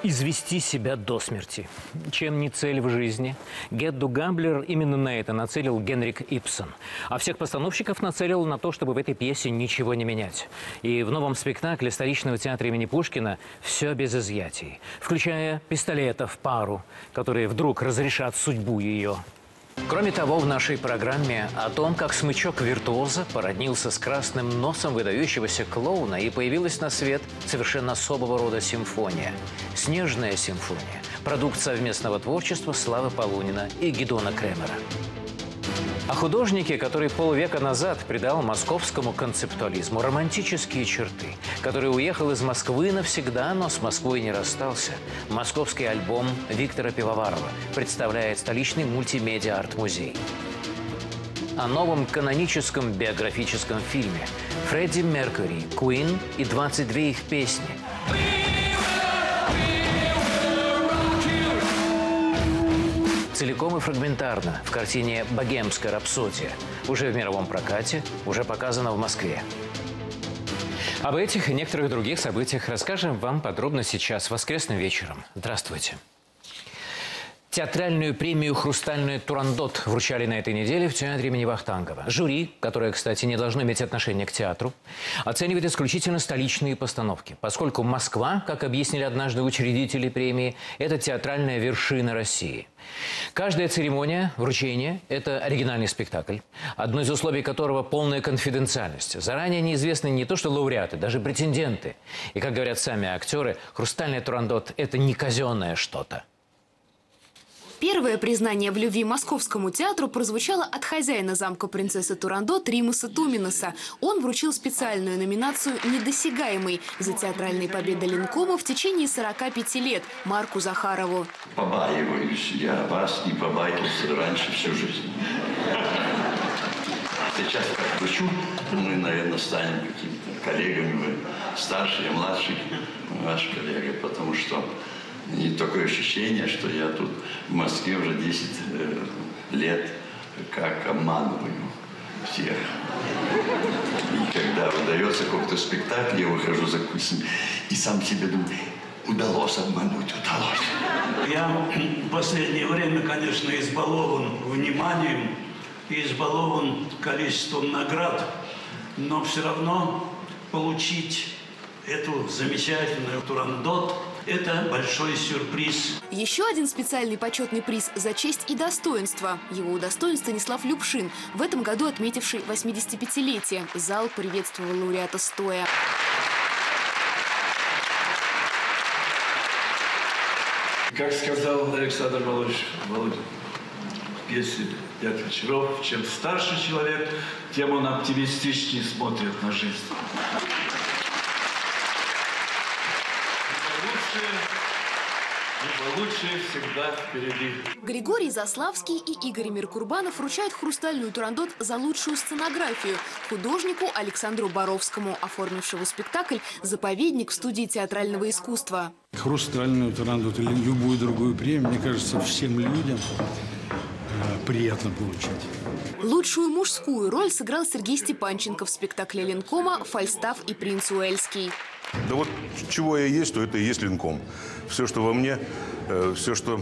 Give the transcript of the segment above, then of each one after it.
Извести себя до смерти. Чем не цель в жизни? Гедду Гамблер именно на это нацелил Генрик Ибсен. А всех постановщиков нацелил на то, чтобы в этой пьесе ничего не менять. И в новом спектакле столичного театра имени Пушкина все без изъятий. Включая пистолетов пару, которые вдруг разрешат судьбу ее. Кроме того, в нашей программе о том, как смычок виртуоза породнился с красным носом выдающегося клоуна и появилась на свет совершенно особого рода симфония. «Снежная симфония» – продукт совместного творчества Славы Полунина и Гидона Кремера. О художнике, который полвека назад придал московскому концептуализму романтические черты, который уехал из Москвы навсегда, но с Москвой не расстался. Московский альбом Виктора Пивоварова представляет столичный мультимедиа-арт-музей. О новом каноническом биографическом фильме «Фредди Меркьюри, Куин и 22 их песни». Целиком и фрагментарно в картине «Богемская рапсодия». Уже в мировом прокате, уже показано в Москве. Об этих и некоторых других событиях расскажем вам подробно сейчас, воскресным вечером. Здравствуйте. Театральную премию «Хрустальный Турандот» вручали на этой неделе в театре имени Вахтангова. Жюри, которое, кстати, не должно иметь отношения к театру, оценивает исключительно столичные постановки, поскольку Москва, как объяснили однажды учредители премии, это театральная вершина России. Каждая церемония вручения – это оригинальный спектакль, одно из условий которого – полная конфиденциальность. Заранее неизвестны не то что лауреаты, даже претенденты. И, как говорят сами актеры, «Хрустальный Турандот» – это не казенное что-то. Первое признание в любви Московскому театру прозвучало от хозяина замка принцессы Турандот Римаса Туминаса. Он вручил специальную номинацию «Недосягаемый» за театральные победы Ленкома в течение 45 лет Марку Захарову. Побаиваюсь. Я вас не побаивался раньше всю жизнь. Сейчас как кручу, мы, наверное, станем какими-то коллегами. Вы старший, я младший ваш коллега, потому что... И такое ощущение, что я тут в Москве уже 10 лет как обманываю всех. И когда выдается какой-то спектакль, я выхожу за кулисами и сам себе думаю, удалось обмануть, удалось. Я в последнее время, конечно, избалован вниманием и избалован количеством наград, но все равно получить эту замечательную Турандот – это большой сюрприз. Еще один специальный почетный приз за честь и достоинство. Его удостоен Станислав Любшин, в этом году отметивший 85-летие. Зал приветствовал лауреата стоя. Как сказал Александр Володин в пьесе «Пять вечеров», чем старше человек, тем он оптимистичнее смотрит на жизнь. Лучшее всегда впереди. Григорий Заславский и Игорь Меркурбанов вручают «Хрустальную Турандот» за лучшую сценографию художнику Александру Боровскому, оформившему спектакль «Заповедник» в студии театрального искусства. «Хрустальную Турандот» или любую другую премию, мне кажется, всем людям приятно получать. Лучшую мужскую роль сыграл Сергей Степанченко в спектакле Ленкома «Фальстаф и принц Уэльский». Да вот чего я есть, то это и есть Ленком. Все, что во мне, все, что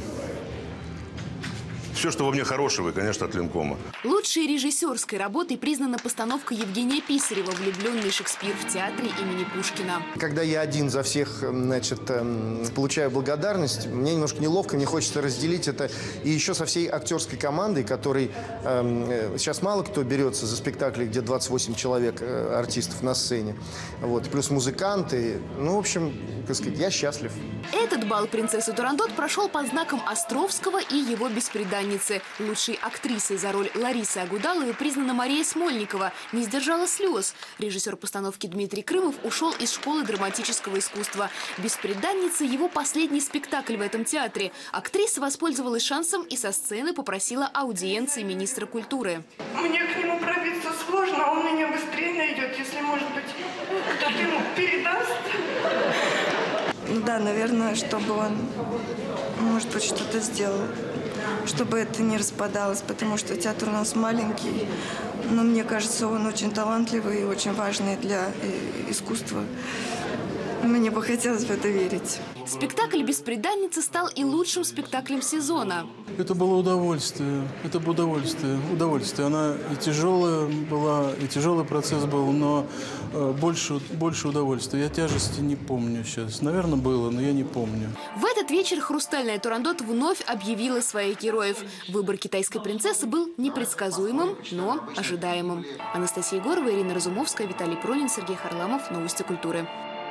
во мне хорошего, конечно, от Ленкома. Лучшей режиссерской работой признана постановка Евгения Писарева «Влюбленный Шекспир» в театре имени Пушкина. Когда я один за всех, значит, получаю благодарность, мне немножко неловко, мне хочется разделить это и еще со всей актерской командой, которой сейчас мало кто берется за спектакли, где 28 человек артистов на сцене. Вот, плюс музыканты. Ну, в общем, так сказать, я счастлив. Этот бал принцессы Турандот прошел под знаком Островского и его бесприданницы. Лучшей актрисой за роль Ларисы Агудаловой признана Мария Смольникова. Не сдержала слез. Режиссер постановки Дмитрий Крымов ушел из школы драматического искусства. «Бесприданница» – его последний спектакль в этом театре. Актриса воспользовалась шансом и со сцены попросила аудиенции министра культуры. Мне к нему пробиться сложно, он меня быстрее найдет, если, может быть, кто-то ему передаст. Ну да, наверное, чтобы он, может быть, что-то сделал, чтобы это не распадалось, потому что театр у нас маленький, но мне кажется, он очень талантливый и очень важный для искусства. Мне бы хотелось в это верить. Спектакль «Бесприданница» стал и лучшим спектаклем сезона. Это было удовольствие. Это было удовольствие. Она и тяжелая была, и тяжелый процесс был, но больше удовольствия. Я тяжести не помню сейчас. Наверное, было, но я не помню. В этот вечер «Хрустальная Турандот» вновь объявила своих героев. Выбор китайской принцессы был непредсказуемым, но ожидаемым. Анастасия Егорова, Ирина Разумовская, Виталий Пронин, Сергей Харламов. Новости культуры.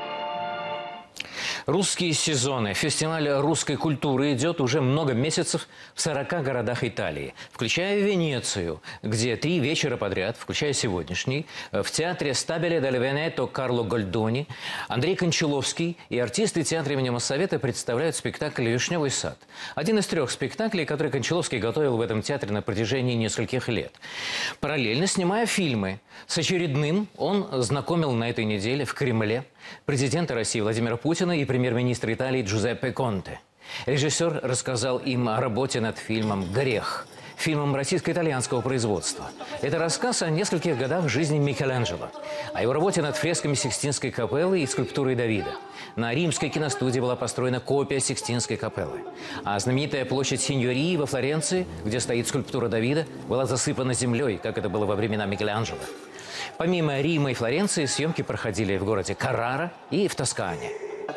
Русские сезоны. Фестиваль русской культуры идет уже много месяцев в 40 городах Италии, включая Венецию, где 3 вечера подряд, включая сегодняшний, в театре Стабиле дель Венето Карло Гольдони Андрей Кончаловский и артисты театра имени Моссовета представляют спектакль «Вишневый сад». Один из 3 спектаклей, который Кончаловский готовил в этом театре на протяжении нескольких лет. Параллельно снимая фильмы. С очередным он знакомил на этой неделе в Кремле президента России Владимира Путина и премьер-министра Италии Джузеппе Конте. Режиссер рассказал им о работе над фильмом «Грех», фильмом российско-итальянского производства. Это рассказ о нескольких годах жизни Микеланджело, о его работе над фресками Сикстинской капеллы и скульптурой Давида. На Римской киностудии была построена копия Сикстинской капеллы. А знаменитая площадь Синьории во Флоренции, где стоит скульптура Давида, была засыпана землей, как это было во времена Микеланджело. Помимо Рима и Флоренции, съемки проходили в городе Каррара и в Тоскане.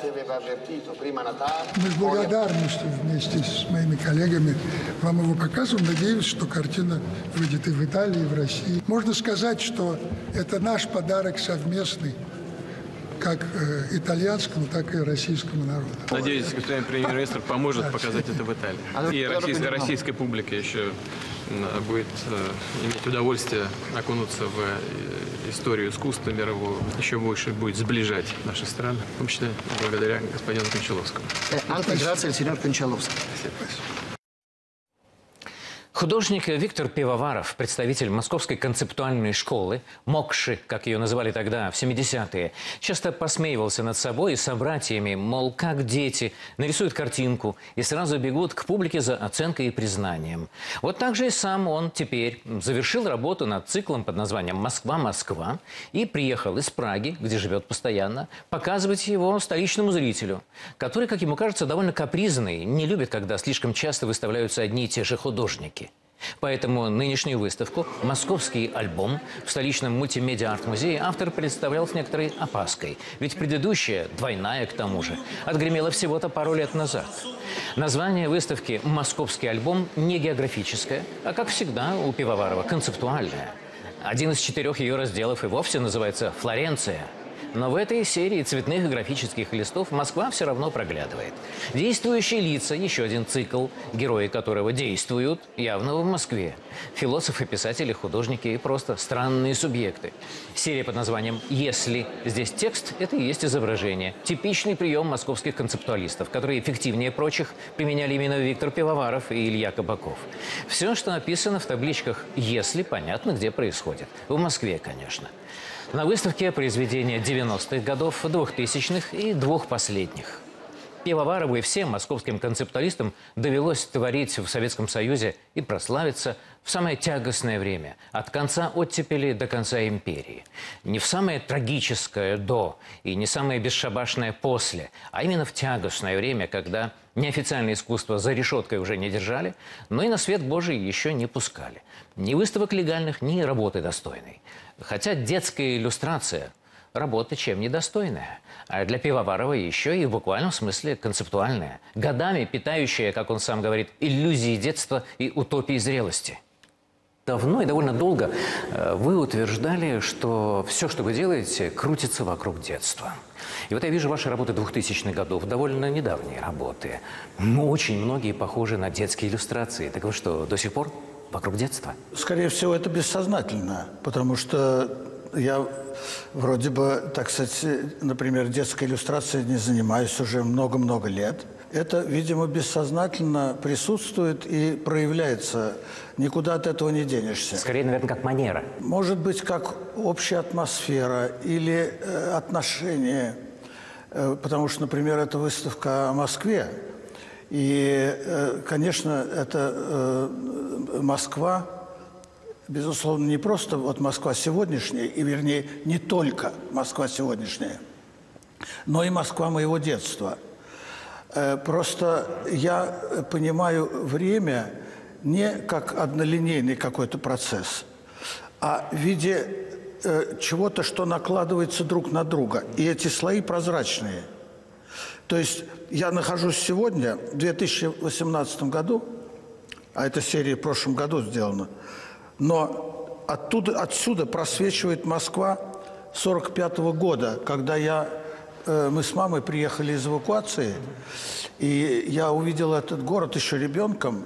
Мы с благодарностью вместе с моими коллегами вам его показываем. Надеюсь, что картина выйдет и в Италии, и в России. Можно сказать, что это наш подарок совместный, как итальянскому, так и российскому народу. Надеюсь, господин премьер-министр поможет показать это в Италии. И российской публике еще будет иметь удовольствие окунуться в историю искусства мирового, еще больше будет сближать наши страны, в том числе благодаря господину Кончаловскому. Художник Виктор Пивоваров, представитель Московской концептуальной школы, МОКШи, как ее называли тогда, в 70-е, часто посмеивался над собой и собратьями, мол, как дети нарисуют картинку и сразу бегут к публике за оценкой и признанием. Вот так же и сам он теперь завершил работу над циклом под названием «Москва-Москва» и приехал из Праги, где живет постоянно, показывать его столичному зрителю, который, как ему кажется, довольно капризный, не любит, когда слишком часто выставляются одни и те же художники. Поэтому нынешнюю выставку «Московский альбом» в столичном мультимедиа-арт-музее автор представлял с некоторой опаской. Ведь предыдущая, двойная к тому же, отгремела всего-то пару лет назад. Название выставки «Московский альбом» не географическое, а, как всегда, у Пивоварова концептуальное. Один из 4 ее разделов и вовсе называется «Флоренция». Но в этой серии цветных и графических листов Москва все равно проглядывает. Действующие лица – еще один цикл, герои которого действуют явно в Москве. Философы, писатели, художники и просто странные субъекты. Серия под названием «Если». Здесь текст – это и есть изображение. Типичный прием московских концептуалистов, которые эффективнее прочих применяли именно Виктор Пивоваров и Илья Кабаков. Все, что описано в табличках «Если», понятно, где происходит. В Москве, конечно. На выставке произведения 90-х годов, 2000-х и 2 последних. Пивоварову и всем московским концептуалистам довелось творить в Советском Союзе и прославиться в самое тягостное время, от конца оттепели до конца империи. Не в самое трагическое «до» и не самое бесшабашное «после», а именно в тягостное время, когда неофициальное искусство за решеткой уже не держали, но и на свет Божий еще не пускали. Ни выставок легальных, ни работы достойной. Хотя детская иллюстрация – работа чем недостойная. А для Пивоварова еще и в буквальном смысле концептуальная. Годами питающая, как он сам говорит, иллюзии детства и утопии зрелости. Давно и довольно долго вы утверждали, что все, что вы делаете, крутится вокруг детства. И вот я вижу ваши работы 2000-х годов, довольно недавние работы. Очень многие похожи на детские иллюстрации. Так вы что, до сих пор вокруг детства? Скорее всего, это бессознательно, потому что я вроде бы, так сказать, например, детской иллюстрацией не занимаюсь уже много-много лет. Это, видимо, бессознательно присутствует и проявляется. Никуда от этого не денешься. Скорее, наверное, как манера. Может быть, как общая атмосфера или отношение. Потому что, например, это выставка о Москве. И, конечно, это Москва, безусловно, не просто вот Москва сегодняшняя, и, вернее, не только Москва сегодняшняя, но и Москва моего детства. Просто я понимаю время не как однолинейный какой-то процесс, а в виде чего-то, что накладывается друг на друга. И эти слои прозрачные. То есть я нахожусь сегодня, в 2018 году, а эта серия в прошлом году сделана, но отсюда просвечивает Москва 1945 года, когда мы с мамой приехали из эвакуации, и я увидел этот город еще ребенком,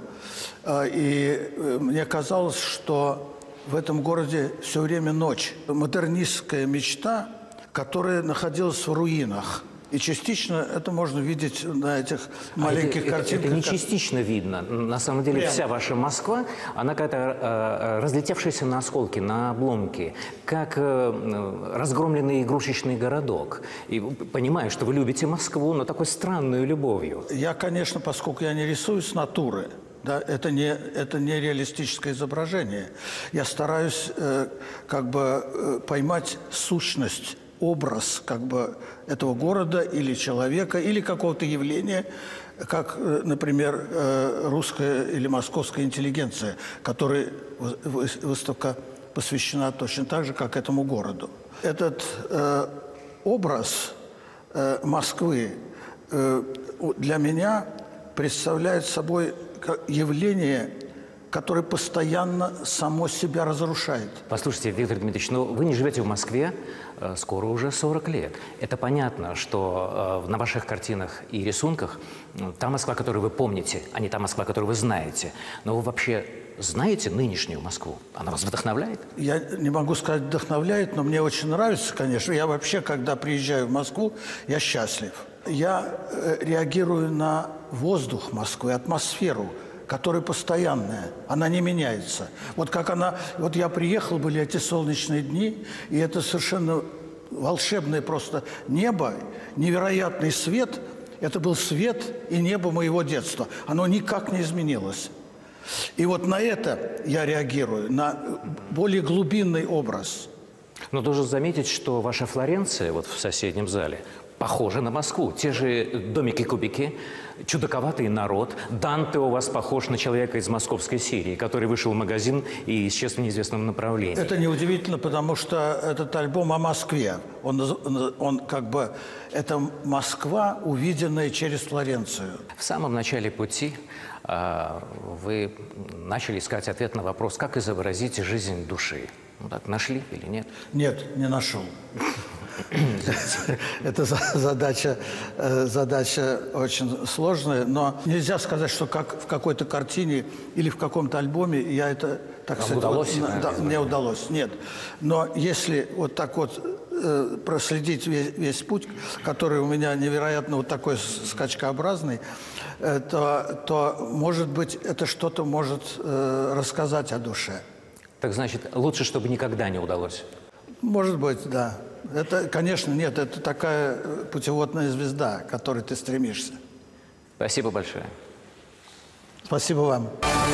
и мне казалось, что в этом городе все время ночь. Модернистская мечта, которая находилась в руинах. И частично это можно видеть на этих маленьких картинках. Это не частично видно. На самом деле Прямо. вся ваша Москва, она какая-то разлетевшаяся на осколки, на обломки, как разгромленный игрушечный городок. И понимаю, что вы любите Москву, но такой странной любовью. Я, конечно, поскольку я не рисую с натуры, да, это не реалистическое изображение. Я стараюсь поймать сущность, образ этого города или человека, или какого-то явления, как, например, русская или московская интеллигенция, которой выставка посвящена точно так же, как этому городу. Этот образ Москвы для меня представляет собой явление, которое постоянно само себя разрушает. Послушайте, Виктор Дмитриевич, но вы не живете в Москве скоро уже 40 лет. Это понятно, что на ваших картинах и рисунках та Москва, которую вы помните, а не та Москва, которую вы знаете. Но вы вообще знаете нынешнюю Москву? Она вас вдохновляет? Я не могу сказать вдохновляет, но мне очень нравится, конечно. Я вообще, когда приезжаю в Москву, я счастлив. Я реагирую на воздух Москвы, атмосферу, которая постоянная, она не меняется. Вот я приехал, были эти солнечные дни, и это совершенно волшебное просто небо, невероятный свет. Это был свет и небо моего детства. Оно никак не изменилось. И вот на это я реагирую, на более глубинный образ. Но должен заметить, что ваша Флоренция, вот в соседнем зале, похожа на Москву. Те же домики-кубики, чудаковатый народ. Данте у вас похож на человека из московской Сирии, который вышел в магазин и исчез в неизвестном направлении. Это неудивительно, потому что этот альбом о Москве. Это Москва, увиденная через Флоренцию. В самом начале пути вы начали искать ответ на вопрос, как изобразить жизнь души. Ну так, нашли или нет? Нет, не нашел. Это задача очень сложная, но нельзя сказать, что как в какой-то картине или в каком-то альбоме я это, так сказать, мне удалось. Нет. Но если вот так вот проследить весь путь, который у меня невероятно вот такой скачкообразный, то, может быть, это что-то может рассказать о душе. Так значит, лучше, чтобы никогда не удалось? Может быть, да. Это, конечно, нет, это такая путеводная звезда, к которой ты стремишься. Спасибо большое. Спасибо вам.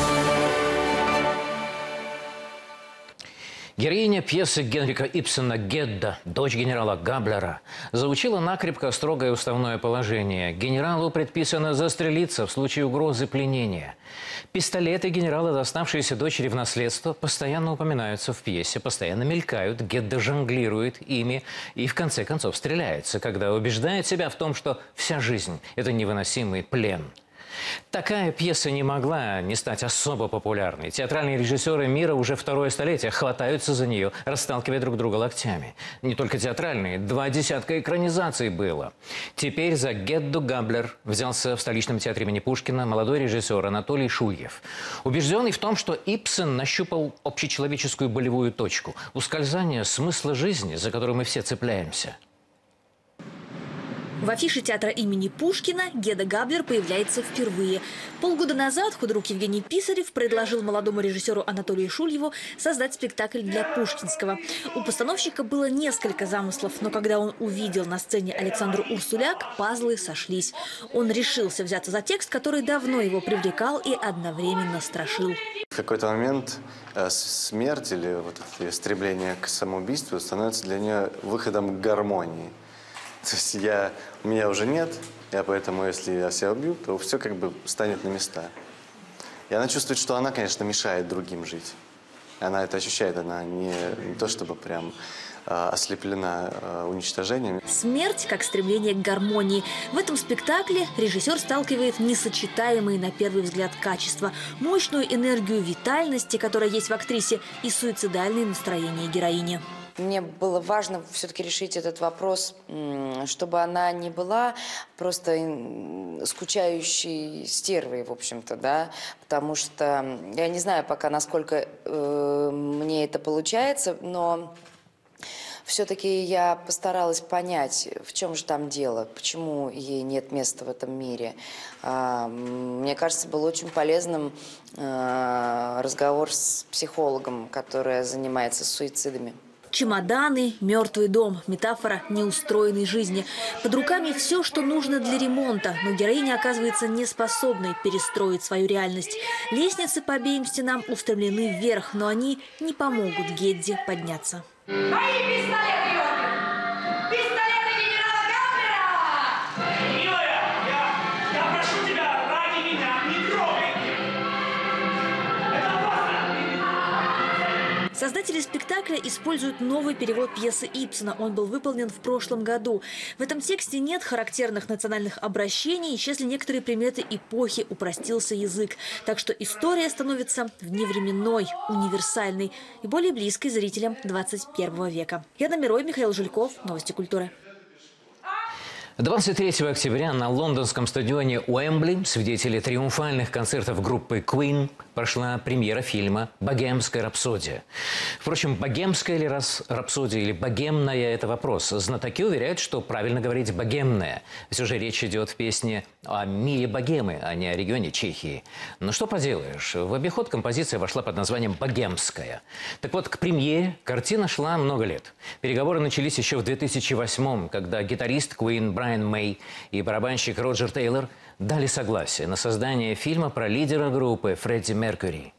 Героиня пьесы Генрика Ибсена «Гедда», дочь генерала Габлера, заучила накрепко строгое уставное положение. Генералу предписано застрелиться в случае угрозы пленения. Пистолеты генерала, доставшиеся дочери в наследство, постоянно упоминаются в пьесе, постоянно мелькают. Гедда жонглирует ими и в конце концов стреляется, когда убеждает себя в том, что вся жизнь – это невыносимый плен. Такая пьеса не могла не стать особо популярной. Театральные режиссеры мира уже второе столетие хватаются за нее, расталкивая друг друга локтями. Не только театральные, 20 экранизаций было. Теперь за «Гедду Габлер» взялся в столичном театре имени Пушкина молодой режиссер Анатолий Шульев. Убежденный в том, что Ибсен нащупал общечеловеческую болевую точку, ускользание смысла жизни, за которую мы все цепляемся. В афише театра имени Пушкина Гедда Габлер появляется впервые. Полгода назад худрук Евгений Писарев предложил молодому режиссеру Анатолию Шульеву создать спектакль для Пушкинского. У постановщика было несколько замыслов, но когда он увидел на сцене Александру Урсуляк, пазлы сошлись. Он решился взяться за текст, который давно его привлекал и одновременно страшил. В какой-то момент смерть или вот это стремление к самоубийству становится для нее выходом к гармонии. То есть у меня уже нет, поэтому если я себя убью, то все как бы станет на места. И она чувствует, что она, конечно, мешает другим жить. Она это ощущает, она не то чтобы прям ослеплена уничтожением. Смерть как стремление к гармонии. В этом спектакле режиссер сталкивает несочетаемые на первый взгляд качества, мощную энергию витальности, которая есть в актрисе, и суицидальные настроения героини. Мне было важно все-таки решить этот вопрос, чтобы она не была просто скучающей стервой, в общем-то, да, потому что я не знаю пока, насколько мне это получается, но все-таки я постаралась понять, в чем же там дело, почему ей нет места в этом мире. Мне кажется, был очень полезным разговор с психологом, которая занимается суицидами. Чемоданы, мертвый дом, метафора неустроенной жизни. Под руками все, что нужно для ремонта, но героиня оказывается неспособной перестроить свою реальность. Лестницы по обеим стенам устремлены вверх, но они не помогут Гедде подняться. Мои пистолеты, Йорген! Пистолеты генерала Габлера! Милая, я прошу тебя, ради меня, не трогай! Это опасно! Создатели спектакля используют новый перевод пьесы Ипсона. Он был выполнен в прошлом году. В этом тексте нет характерных национальных обращений, исчезли некоторые приметы эпохи, упростился язык. Так что история становится вневременной, универсальной и более близкой зрителям 21 века. Яна Мирой, Михаил Жульков. Новости культуры. 23 октября на лондонском стадионе Уэмбли, свидетели триумфальных концертов группы Queen, прошла премьера фильма «Богемская рапсодия». Впрочем, богемская ли рапсодия или богемная – это вопрос. Знатоки уверяют, что правильно говорить «богемная». Все же речь идет в песне о мире богемы, а не о регионе Чехии. Но что поделаешь, в обиход композиция вошла под названием «Богемская». Так вот, к премьере картина шла много лет. Переговоры начались еще в 2008-м, когда гитарист Queen Брайан Мэй и барабанщик Роджер Тейлор дали согласие на создание фильма про лидера группы Фредди Меркьюри.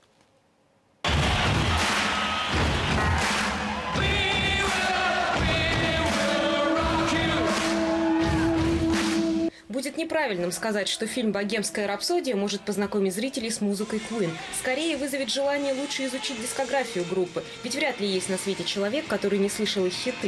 Будет неправильным сказать, что фильм «Богемская рапсодия» может познакомить зрителей с музыкой Queen. Скорее вызовет желание лучше изучить дискографию группы, ведь вряд ли есть на свете человек, который не слышал их хиты.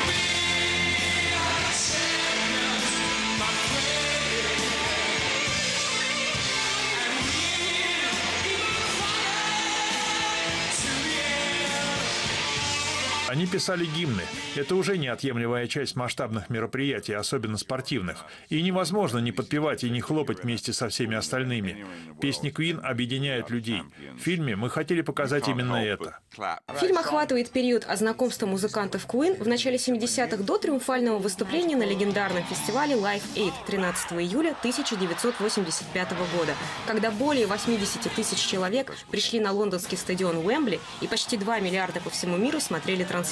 Они писали гимны. Это уже неотъемлемая часть масштабных мероприятий, особенно спортивных. И невозможно не подпевать и не хлопать вместе со всеми остальными. Песни Queen объединяют людей. В фильме мы хотели показать именно это. Фильм охватывает период от знакомства музыкантов Queen в начале 70-х до триумфального выступления на легендарном фестивале Live Aid 13 июля 1985 года, когда более 80 тысяч человек пришли на лондонский стадион Уэмбли и почти 2 миллиарда по всему миру смотрели трансляцию.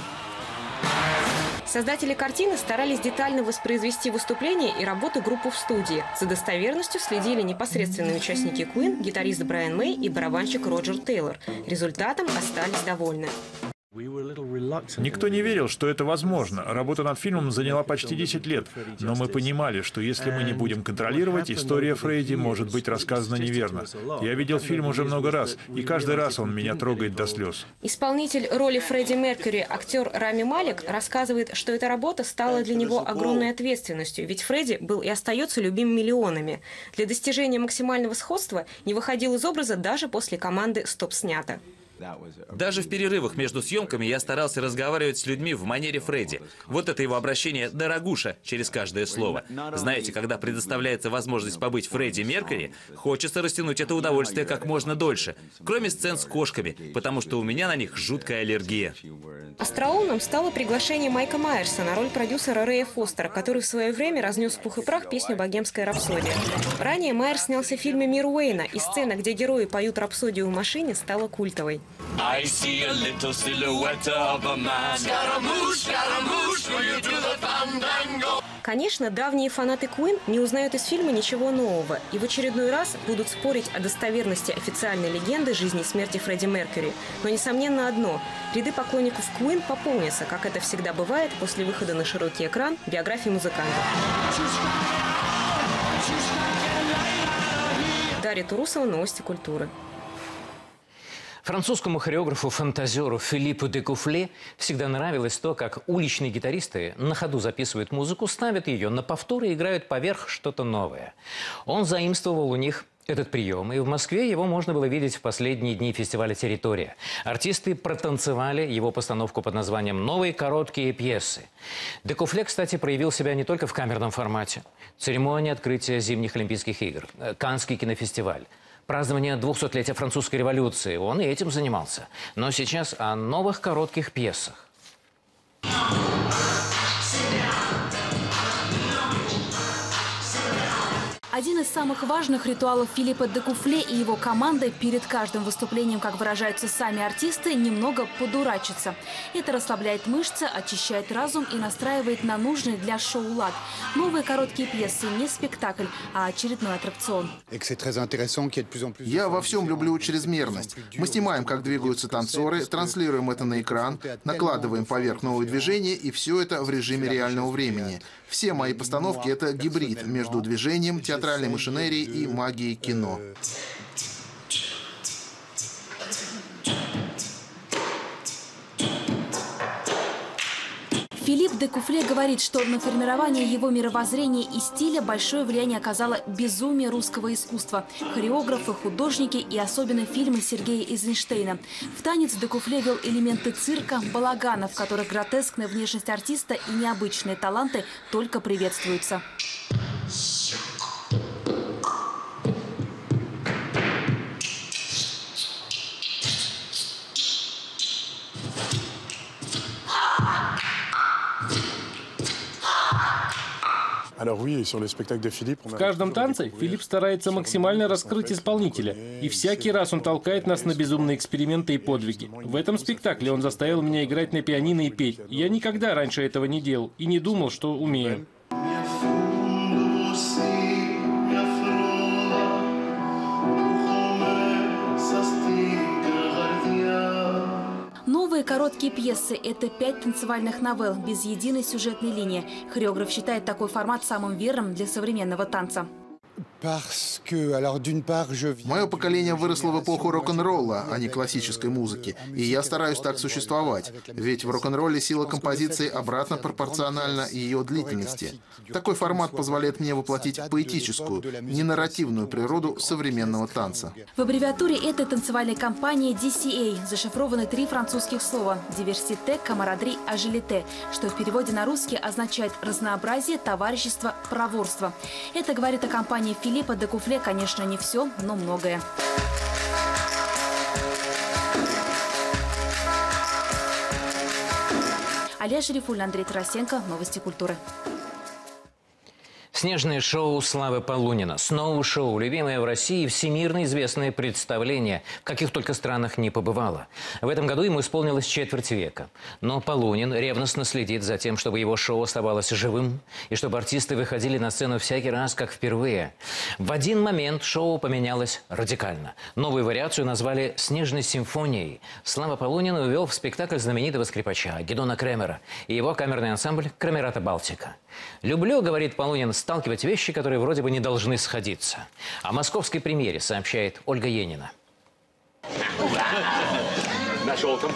Создатели картины старались детально воспроизвести выступление и работу группы в студии. За достоверностью следили непосредственные участники Queen, гитарист Брайан Мэй и барабанщик Роджер Тейлор. Результатом остались довольны. Никто не верил, что это возможно. Работа над фильмом заняла почти 10 лет. Но мы понимали, что если мы не будем контролировать, история Фредди может быть рассказана неверно. Я видел фильм уже много раз, и каждый раз он меня трогает до слез. Исполнитель роли Фредди Меркьюри, актер Рами Малек, рассказывает, что эта работа стала для него огромной ответственностью, ведь Фредди был и остается любим миллионами. Для достижения максимального сходства не выходил из образа даже после команды «Стоп, снято». Даже в перерывах между съемками я старался разговаривать с людьми в манере Фредди. Вот это его обращение «дорогуша» через каждое слово. Знаете, когда предоставляется возможность побыть Фредди Меркьюри, хочется растянуть это удовольствие как можно дольше. Кроме сцен с кошками, потому что у меня на них жуткая аллергия. Остроумным стало приглашение Майка Майерса на роль продюсера Рэя Фостера, который в свое время разнес в пух и прах песню «Богемская рапсодия». Ранее Майерс снялся в фильме «Мир Уэйна», и сцена, где герои поют рапсодию в машине, стала культовой. Конечно, давние фанаты Queen не узнают из фильма ничего нового и в очередной раз будут спорить о достоверности официальной легенды жизни и смерти Фредди Меркьюри. Но несомненно одно – ряды поклонников Queen пополнятся, как это всегда бывает после выхода на широкий экран биографии музыкантов. Дарья Турусова, новости культуры. Французскому хореографу-фантазеру Филиппу де Куфле всегда нравилось то, как уличные гитаристы на ходу записывают музыку, ставят ее на повтор и играют поверх что-то новое. Он заимствовал у них этот прием, и в Москве его можно было видеть в последние дни фестиваля «Территория». Артисты протанцевали его постановку под названием «Новые короткие пьесы». Де Куфле, кстати, проявил себя не только в камерном формате. Церемония открытия зимних Олимпийских игр, Каннский кинофестиваль, празднование 200-летия французской революции. Он и этим занимался. Но сейчас о новых коротких пьесах. Один из самых важных ритуалов Филиппа де Куфле и его команды перед каждым выступлением, как выражаются сами артисты, немного подурачиться. Это расслабляет мышцы, очищает разум и настраивает на нужный для шоу лад. Новые короткие пьесы не спектакль, а очередной аттракцион. Я во всем люблю чрезмерность. Мы снимаем, как двигаются танцоры, транслируем это на экран, накладываем поверх новые движения, и все это в режиме реального времени. Все мои постановки – это гибрид между движением, театральной машинерией и магией кино. Филипп де Куфле говорит, что на формирование его мировоззрения и стиля большое влияние оказало безумие русского искусства. Хореографы, художники и особенно фильмы Сергея Эйзенштейна. В танец де Куфле ввел элементы цирка, балагана, в которых гротескная внешность артиста и необычные таланты только приветствуются. В каждом танце Филипп старается максимально раскрыть исполнителя, и всякий раз он толкает нас на безумные эксперименты и подвиги. В этом спектакле он заставил меня играть на пианино и петь. Я никогда раньше этого не делал и не думал, что умею. Новые короткие пьесы – это 5 танцевальных новелл без единой сюжетной линии. Хореограф считает такой формат самым верным для современного танца. Мое поколение выросло в эпоху рок-н-ролла, а не классической музыки. И я стараюсь так существовать. Ведь в рок-н-ролле сила композиции обратно пропорциональна ее длительности. Такой формат позволяет мне воплотить поэтическую, не нарративную природу современного танца. В аббревиатуре этой танцевальной компании DCA зашифрованы 3 французских слова – «диверсите», «камарадри», «ажилите», что в переводе на русский означает «разнообразие», «товарищество», «проворство». Это говорит о компании Филиппа де Куфле, конечно, не все, но многое. Алия Шерифуль, Андрей Тарасенко. Новости культуры. Снежное шоу Славы Полунина, сноу-шоу, любимое в России, всемирно известное представление, в каких только странах не побывало. В этом году ему исполнилось четверть века. Но Полунин ревностно следит за тем, чтобы его шоу оставалось живым, и чтобы артисты выходили на сцену всякий раз, как впервые. В один момент шоу поменялось радикально. Новую вариацию назвали «Снежной симфонией». Слава Полунин увел в спектакль знаменитого скрипача Гидона Кремера и его камерный ансамбль «Кремерата Балтика». «Люблю, — говорит Полунин, — сталкивать вещи, которые вроде бы не должны сходиться». О московской премьере сообщает Ольга Енина. Нашел там.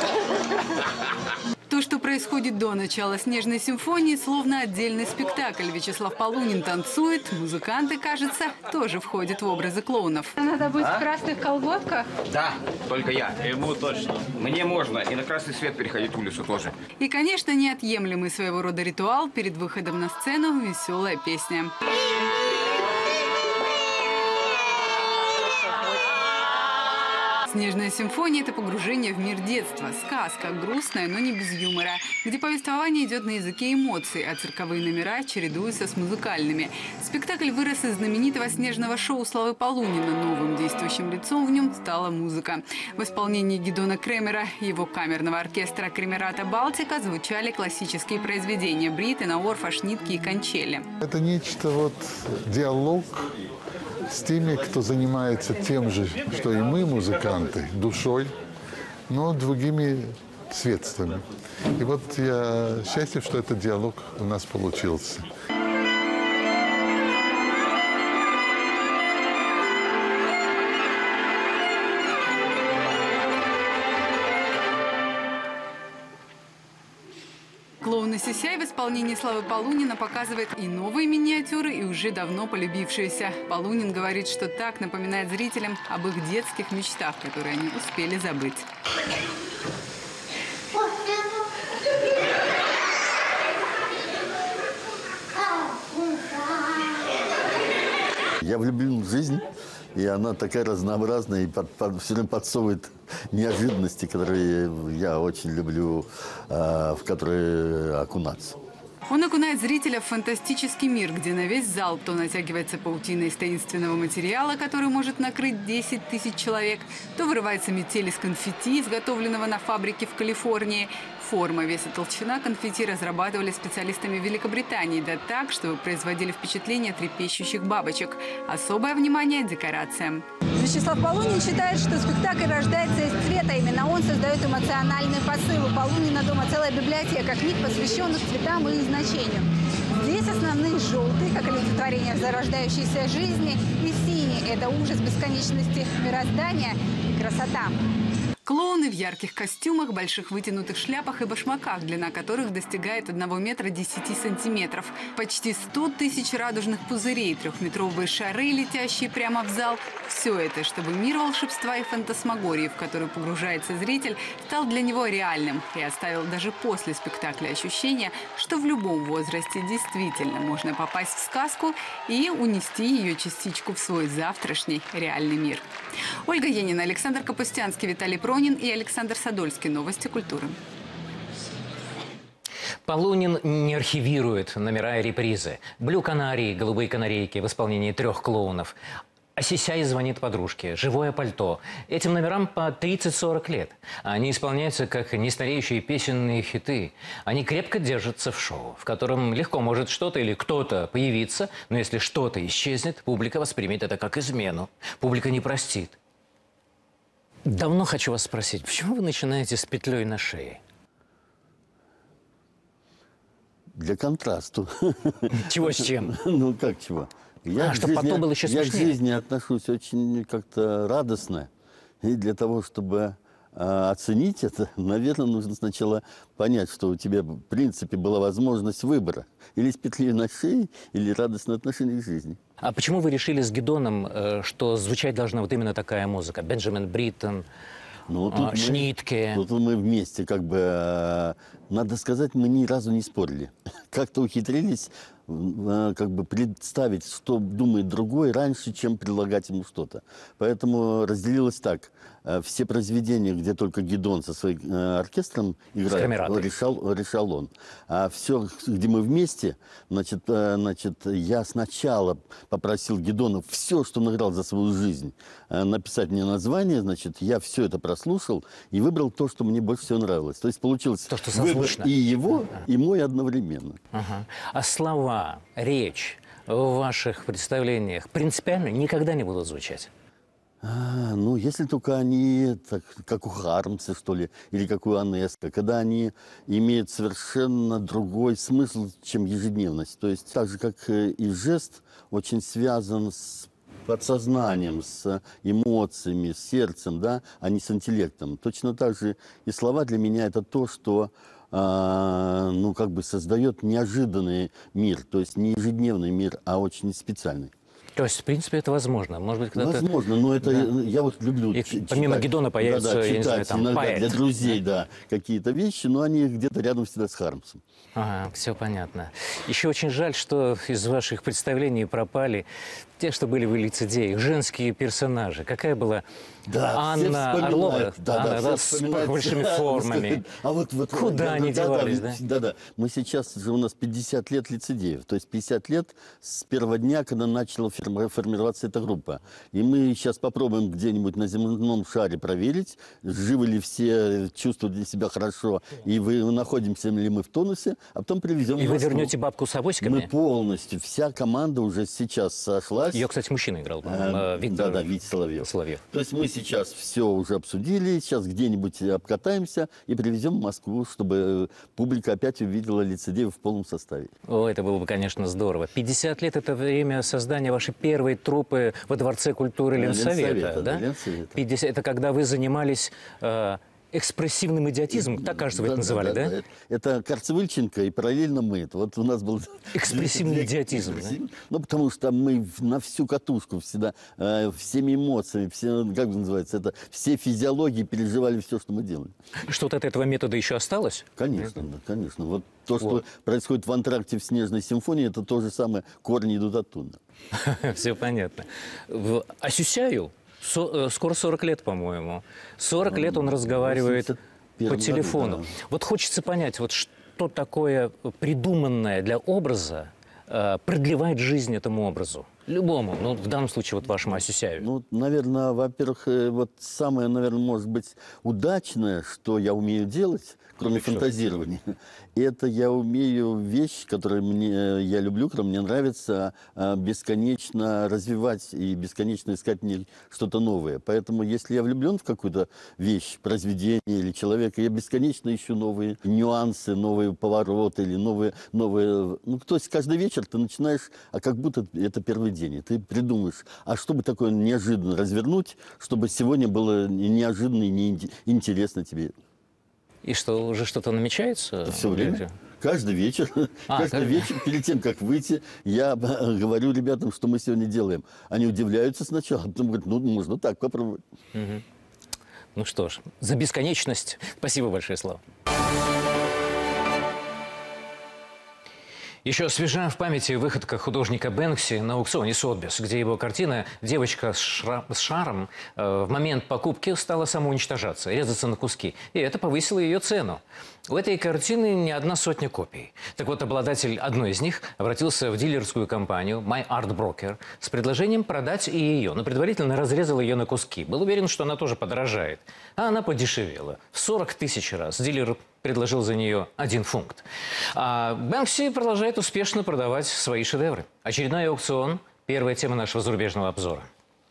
То, что происходит до начала «Снежной симфонии», словно отдельный спектакль. Вячеслав Полунин танцует, музыканты, кажется, тоже входят в образы клоунов. Надо быть в красных колготках? Да, только я. Ему точно. Мне можно. И на красный свет переходить улицу тоже. И, конечно, неотъемлемый своего рода ритуал перед выходом на сцену – веселая песня. «Снежная симфония» – это погружение в мир детства. Сказка, грустная, но не без юмора, где повествование идет на языке эмоций, а цирковые номера чередуются с музыкальными. Спектакль вырос из знаменитого снежного шоу Славы Полунина. Новым действующим лицом в нем стала музыка. В исполнении Гидона Кремера и его камерного оркестра «Кремерата Балтика» звучали классические произведения Бриттена, Орфа, Шнитке и Кончелли. Это нечто диалог с теми, кто занимается тем же, что и мы, музыканты, душой, но другими средствами. И я счастлив, что этот диалог у нас получился. Клоун Сисяй в исполнении Славы Полунина показывает и новые миниатюры, и уже давно полюбившиеся. Полунин говорит, что так напоминает зрителям об их детских мечтах, которые они успели забыть. Я влюблен в жизнь, и она такая разнообразная, и все время подсовывает неожиданности, которые я очень люблю, в которые окунаться. Он окунает зрителя в фантастический мир, где на весь зал то натягивается паутина из таинственного материала, который может накрыть 10 тысяч человек, то вырывается метель из конфетти, изготовленного на фабрике в Калифорнии. Форма, вес и толщина конфетти разрабатывали специалистами Великобритании, да так, чтобы производили впечатление трепещущих бабочек. Особое внимание – декорациям. Вячеслав Полунин считает, что спектакль рождается из цвета. Именно он создает эмоциональный посыл. У Полунина дома целая библиотека книг, посвященных цветам и их значению. Здесь основные желтые, как олицетворение зарождающейся жизни, и синие – это ужас бесконечности мироздания и красота. Клоуны в ярких костюмах, больших вытянутых шляпах и башмаках, длина которых достигает 1 метра 10 сантиметров. Почти 100 тысяч радужных пузырей, трехметровые шары, летящие прямо в зал. Все это, чтобы мир волшебства и фантасмагории, в который погружается зритель, стал для него реальным и оставил даже после спектакля ощущение, что в любом возрасте действительно можно попасть в сказку и унести ее частичку в свой завтрашний реальный мир. Ольга Енина, Александр Капустянский, Виталий Пронин и Александр Садольский. Новости культуры. Полунин не архивирует номера и репризы. «Блю-канарии», «Голубые канарейки» в исполнении 3 клоунов. А Сисяй звонит подружке, «Живое пальто». Этим номерам по 30-40 лет. Они исполняются как нестареющие песенные хиты. Они крепко держатся в шоу, в котором легко может что-то или кто-то появиться, но если что-то исчезнет, публика воспримет это как измену. Публика не простит. Давно хочу вас спросить, почему вы начинаете с петлей на шее? Для контраста. Чего с чем? Ну, как чего? Чтобы потом было еще смешнее. Я к жизни отношусь очень как-то радостно. И для того, чтобы оценить это, наверное, нужно сначала понять, что у тебя, в принципе, была возможность выбора. Или с петлей на шее, или радостное отношение к жизни. А почему вы решили с Гидоном, что звучать должна вот именно такая музыка? Бенджамин Бриттен, Шнитке. Тут мы вместе, надо сказать, мы ни разу не спорили. Как-то ухитрились представить, что думает другой раньше, чем предлагать ему что-то. Поэтому разделилось так. Все произведения, где только Гидон со своим оркестром играет, решал он. А все, где мы вместе, значит, я сначала попросил Гидона все, что он играл за свою жизнь, написать мне название, значит, я все это прослушал и выбрал то, что мне больше всего нравилось. То есть получилось то, что выбор и его, и мой одновременно. А слова, речь в ваших представлениях принципиально никогда не будут звучать? Ну, если только они, как у Хармса, что ли, или как у Анеска, когда они имеют совершенно другой смысл, чем ежедневность. То есть так же, как и жест, очень связан с подсознанием, с эмоциями, с сердцем, да, а не с интеллектом. Точно так же и слова для меня – это то, что создает неожиданный мир, то есть не ежедневный мир, а очень специальный. То есть, в принципе, это возможно. Может быть, когда-то... Возможно, но это я вот люблю помимо Гедона появится, читать, я не знаю, там, иногда поэт. для друзей, да, какие-то вещи, но они где-то рядом всегда с Хармсом. Ага, все понятно. Еще очень жаль, что из ваших представлений пропали те, что были в лицедеях, женские персонажи. Какая была Анна Орлова, с большими формами. Куда они девались, да? Да. Мы сейчас же у нас 50 лет лицедеев, то есть 50 лет с первого дня, когда начала формироваться эта группа. И мы сейчас попробуем где-нибудь на земном шаре проверить, живы ли все, чувствуют ли себя хорошо, и находимся ли мы в тонусе, а потом привезем И вы вернете бабку с авоськами? Мы полностью, вся команда уже сейчас сошлась. Ее, кстати, мужчина играл, по-моему, Виктор. Да, Витя Соловьев. То есть мы сейчас все уже обсудили, сейчас где-нибудь обкатаемся и привезем в Москву, чтобы публика опять увидела лицедеев в полном составе. О, это было бы, конечно, здорово. 50 лет – это время создания вашей первой труппы во Дворце культуры Ленсовета, да? Ленсовета. 50 – это когда вы занимались экспрессивным идиотизмом, так, кажется, вы это называли, да? Это Карцевыльченко и параллельно мы. Вот у нас был... Экспрессивный идиотизм, да? Ну, потому что мы на всю катушку всегда, всеми эмоциями, как называется, это все физиологии переживали все, что мы делали. Что-то от этого метода еще осталось? Конечно, да, конечно. Вот то, что происходит в антракте в «Снежной симфонии», это то же самое, корни идут оттуда. Все понятно. А Сюсяю скоро 40 лет, по-моему. 40 лет он разговаривает по телефону. Да. Вот хочется понять, вот что такое придуманное для образа продлевает жизнь этому образу? Любому, ну, в данном случае, вот вашему Сюсяю. Ну, наверное, во-первых, вот самое, наверное, может быть, удачное, что я умею делать, кроме фантазирования, это я умею вещь, которую я люблю, которая мне нравится, бесконечно развивать и бесконечно искать мне что-то новое. Поэтому, если я влюблен в какую-то вещь, произведение или человека, я бесконечно ищу новые нюансы, новые повороты или новые... Ну, то есть каждый вечер ты начинаешь, как будто это первый день. И ты придумаешь, а что бы такое неожиданно развернуть, чтобы сегодня было неожиданно и интересно тебе. И что, уже что-то намечается? Все время. Каждый вечер. Каждый вечер, перед тем, как выйти, я говорю ребятам, что мы сегодня делаем. Они удивляются сначала, а потом говорят, ну, можно так попробовать. Угу. Ну что ж, за бесконечность. Спасибо большое, Слава. Еще свежа в памяти выходка художника Бэнкси на аукционе Сотбис, где его картина «Девочка с шаром» в момент покупки стала самоуничтожаться, резаться на куски. И это повысило ее цену. У этой картины не одна сотня копий. Так вот, обладатель одной из них обратился в дилерскую компанию My Art Broker с предложением продать и ее, но предварительно разрезал ее на куски. Был уверен, что она тоже подорожает. А она подешевела в 40 тысяч раз. Дилер предложил за нее 1 фунт. А Бэнкси продолжает успешно продавать свои шедевры. Очередной аукцион – первая тема нашего зарубежного обзора.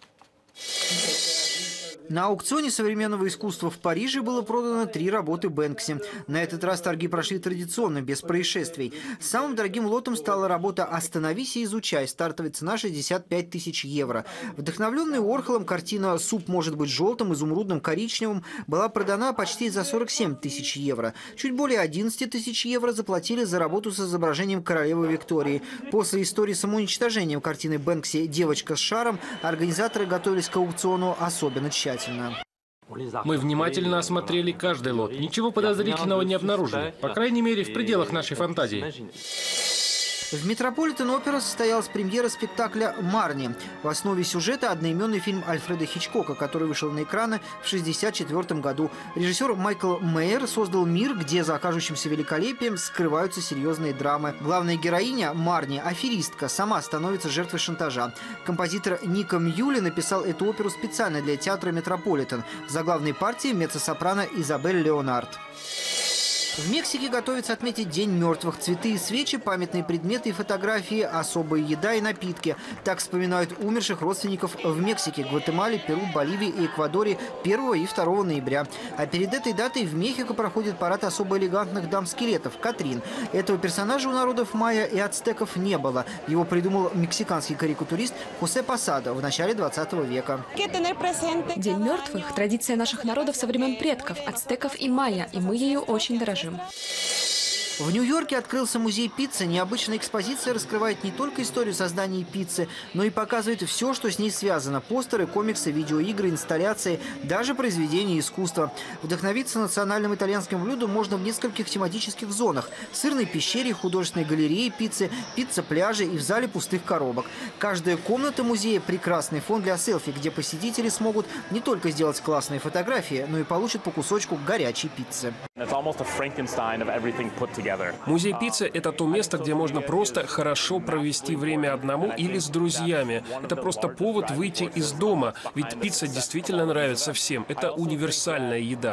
На аукционе современного искусства в Париже было продано 3 работы Бэнкси. На этот раз торги прошли традиционно, без происшествий. Самым дорогим лотом стала работа «Остановись и изучай». Стартовая цена 65 тысяч евро. Вдохновленная Уорхолом картина «Суп может быть желтым, изумрудным, коричневым» была продана почти за 47 тысяч евро. Чуть более 11 тысяч евро заплатили за работу с изображением королевы Виктории. После истории самоуничтожения картины Бэнкси «Девочка с шаром» организаторы готовились к аукциону особенно тщательно. Мы внимательно осмотрели каждый лот. Ничего подозрительного не обнаружили. По крайней мере, в пределах нашей фантазии. В Метрополитен-опера состоялась премьера спектакля «Марни». В основе сюжета одноименный фильм Альфреда Хичкока, который вышел на экраны в 1964 году. Режиссер Майкл Мейер создал мир, где за окажущимся великолепием скрываются серьезные драмы. Главная героиня, Марни, аферистка, сама становится жертвой шантажа. Композитор Ника Мьюли написал эту оперу специально для театра Метрополитен. За главной партией меццо-сопрано Изабель Леонард. В Мексике готовится отметить День мертвых. Цветы и свечи, памятные предметы и фотографии, особая еда и напитки. Так вспоминают умерших родственников в Мексике, Гватемале, Перу, Боливии и Эквадоре 1 и 2 ноября. А перед этой датой в Мехико проходит парад особо элегантных дам-скелетов – Катрин. Этого персонажа у народов майя и ацтеков не было. Его придумал мексиканский карикатурист Хосе Посада в начале 20 века. День мертвых – традиция наших народов со времен предков, ацтеков и майя, и мы ее очень дорожим. В Нью-Йорке открылся музей пиццы. Необычная экспозиция раскрывает не только историю создания пиццы, но и показывает все, что с ней связано. Постеры, комиксы, видеоигры, инсталляции, даже произведения искусства. Вдохновиться национальным итальянским блюдом можно в нескольких тематических зонах. В сырной пещере, художественной галерее пиццы, пицца-пляже и в зале пустых коробок. Каждая комната музея – прекрасный фон для селфи, где посетители смогут не только сделать классные фотографии, но и получат по кусочку горячей пиццы. Музей пиццы – это то место, где можно просто хорошо провести время одному или с друзьями. Это просто повод выйти из дома, ведь пицца действительно нравится всем. Это универсальная еда.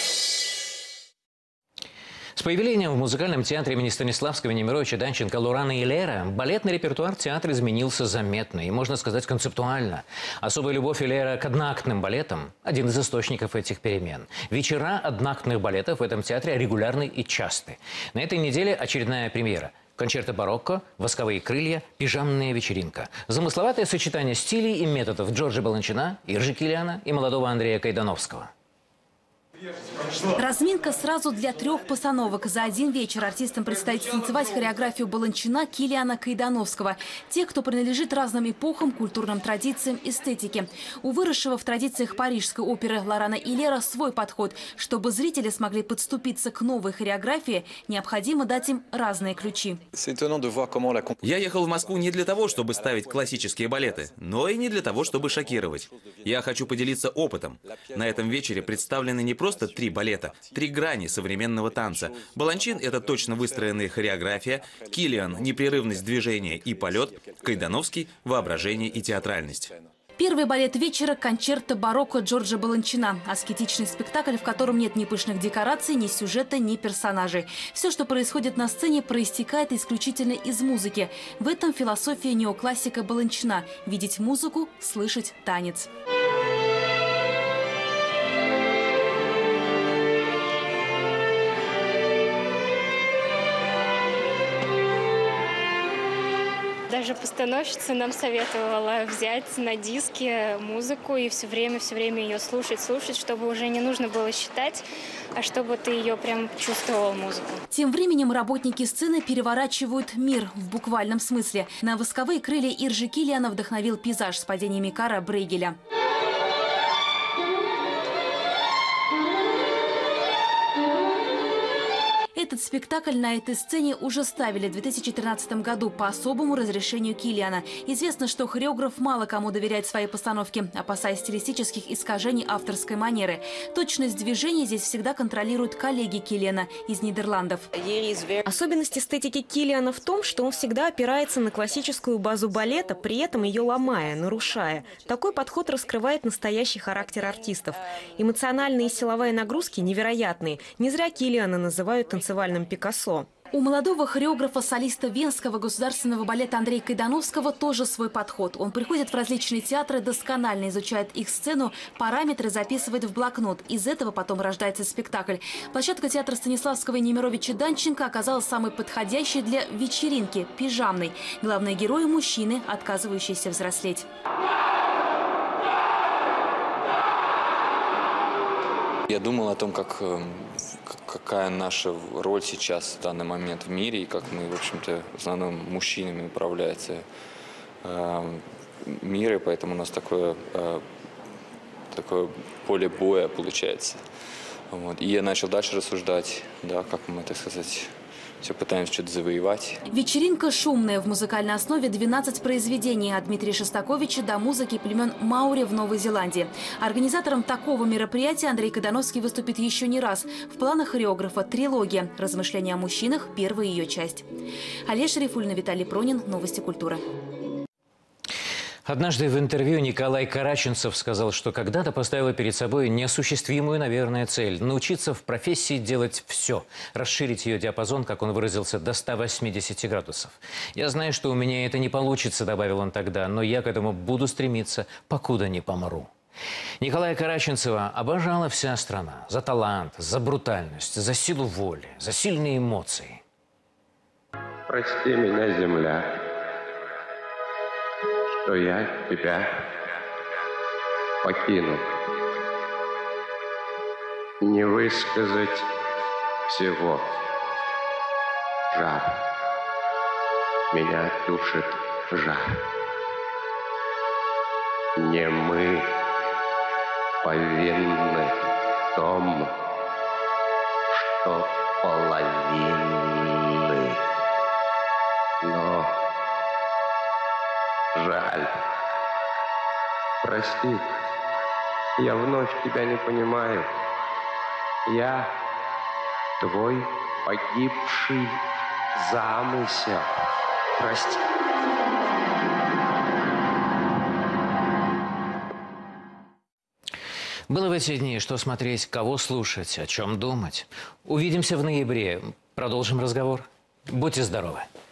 С появлением в музыкальном театре имени Станиславского и Немировича Данченко Лорана и Лера балетный репертуар театра изменился заметно и, можно сказать, концептуально. Особая любовь Лера к одноактным балетам – один из источников этих перемен. Вечера одноактных балетов в этом театре регулярны и часты. На этой неделе очередная премьера. Концерты барокко, восковые крылья, пижамная вечеринка. Замысловатое сочетание стилей и методов Джорджа Баланчина, Иржи Килиана и молодого Андрея Кайдановского. Разминка сразу для 3 постановок. За один вечер артистам предстоит танцевать хореографию Баланчина, Килиана, Кайдановского. Те, кто принадлежит разным эпохам, культурным традициям, эстетике. У выросшего в традициях парижской оперы Лорана и Лера свой подход. Чтобы зрители смогли подступиться к новой хореографии, необходимо дать им разные ключи. Я ехал в Москву не для того, чтобы ставить классические балеты, но и не для того, чтобы шокировать. Я хочу поделиться опытом. На этом вечере представлены не просто 3 балета, 3 грани современного танца. Баланчин – это точно выстроенная хореография, Килиан – непрерывность движения и полет, Кайдановский – воображение и театральность. Первый балет вечера – концерто барокко Джорджа Баланчина. Аскетичный спектакль, в котором нет ни пышных декораций, ни сюжета, ни персонажей. Все, что происходит на сцене, проистекает исключительно из музыки. В этом философия неоклассика Баланчина – видеть музыку, слышать танец. Даже постановщица нам советовала взять на диске музыку и все время ее слушать, чтобы уже не нужно было считать, а чтобы ты ее прям чувствовал, музыку. Тем временем работники сцены переворачивают мир в буквальном смысле. На восковые крылья Иржи Килиана вдохновил пейзаж с падениями Кара Брейгеля. Этот спектакль на этой сцене уже ставили в 2013 году по особому разрешению Килиана. Известно, что хореограф мало кому доверяет своей постановке, опасаясь стилистических искажений авторской манеры. Точность движений здесь всегда контролируют коллеги Килиана из Нидерландов. Особенность эстетики Килиана в том, что он всегда опирается на классическую базу балета, при этом ее ломая, нарушая. Такой подход раскрывает настоящий характер артистов. Эмоциональные и силовые нагрузки невероятные. Не зря Килиана называют танцевальным Пикассо. У молодого хореографа-солиста Венского государственного балета Андрея Кайдановского тоже свой подход. Он приходит в различные театры, досконально изучает их сцену, параметры записывает в блокнот. Из этого потом рождается спектакль. Площадка театра Станиславского и Немировича Данченко оказалась самой подходящей для вечеринки – пижамной. Главные герои – мужчины, отказывающиеся взрослеть. Я думал о том, какая наша роль сейчас в данный момент в мире, и как мы, в общем-то, в основном мужчинами управляется мир, и поэтому у нас такое поле боя получается. Вот. И я начал дальше рассуждать, да, как мы, так сказать, все пытаемся что-то завоевать. Вечеринка шумная. В музыкальной основе 12 произведений от Дмитрия Шостаковича до музыки племен Маори в Новой Зеландии. Организатором такого мероприятия Андрей Кайдановский выступит еще не раз. В планах хореографа трилогия «Размышления о мужчинах» – первая ее часть. Алия Шарифульна, Виталий Пронин. Новости культуры. Однажды в интервью Николай Караченцев сказал, что когда-то поставила перед собой неосуществимую, наверное, цель – научиться в профессии делать все, расширить ее диапазон, как он выразился, до 180 градусов. «Я знаю, что у меня это не получится», – добавил он тогда, «но я к этому буду стремиться, покуда не помру». Николая Караченцева обожала вся страна за талант, за брутальность, за силу воли, за сильные эмоции. Прости меня, земля, что я тебя покину. Не высказать всего, жар. Меня душит жар. Не мы повинны в том, что половинны. Но жаль. Прости, я вновь тебя не понимаю. Я твой погибший замысел. Прости. Было в эти дни, что смотреть, кого слушать, о чем думать. Увидимся в ноябре. Продолжим разговор. Будьте здоровы.